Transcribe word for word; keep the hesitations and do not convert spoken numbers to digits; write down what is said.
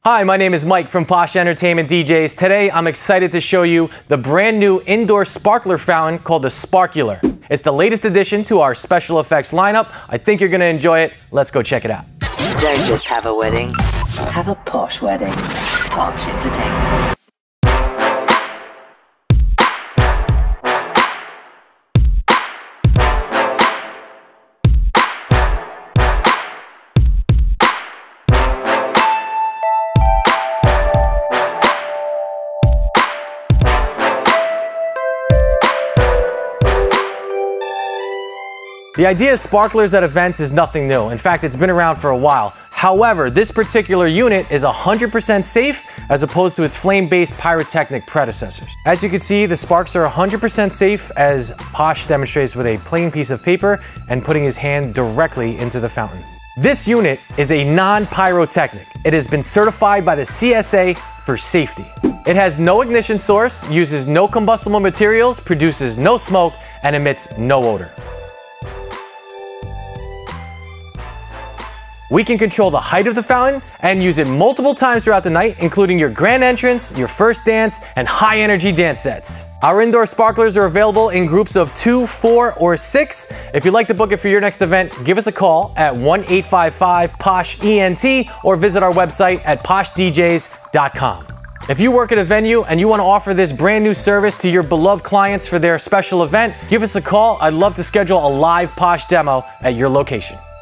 Hi, my name is Mike from Posh Entertainment D Js. Today, I'm excited to show you the brand new indoor sparkler fountain called the Sparkular. It's the latest addition to our special effects lineup. I think you're gonna enjoy it. Let's go check it out. Don't just have a wedding, have a posh wedding. Posh Entertainment. The idea of sparklers at events is nothing new. In fact, it's been around for a while. However, this particular unit is one hundred percent safe as opposed to its flame-based pyrotechnic predecessors. As you can see, the sparks are one hundred percent safe, as Posh demonstrates with a plain piece of paper and putting his hand directly into the fountain. This unit is a non-pyrotechnic. It has been certified by the C S A for safety. It has no ignition source, uses no combustible materials, produces no smoke, and emits no odor. We can control the height of the fountain and use it multiple times throughout the night, including your grand entrance, your first dance, and high energy dance sets. Our indoor sparklers are available in groups of two, four, or six. If you'd like to book it for your next event, give us a call at one eight five five POSH E N T or visit our website at posh d js dot com. If you work at a venue and you want to offer this brand new service to your beloved clients for their special event, give us a call. I'd love to schedule a live Posh demo at your location.